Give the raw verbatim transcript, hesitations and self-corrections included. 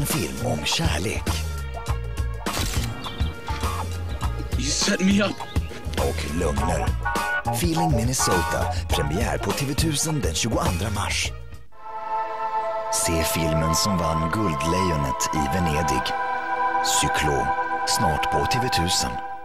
En film om kärlek. You set me up. Och lögner. Feeling Minnesota, premiär på T V tusen den tjugoandra mars. Se filmen som vann Guldlejonet i Venedig. Cyklon, snart på T V tusen.